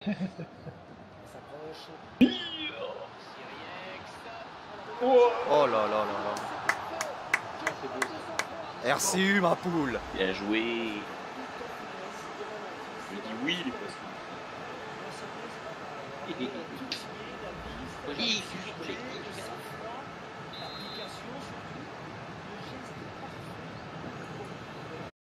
Oh là là là là. RCU, ma poule. Bien joué. Je dis oui, les poissons.